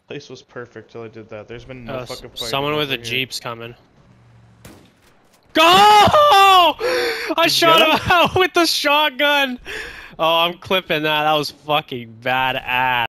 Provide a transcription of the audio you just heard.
Place was perfect till I did that. There's been no fucking fight. Someone with a here. jeep's coming. Go! I shot him out with the shotgun. Oh, I'm clipping that. That was fucking badass.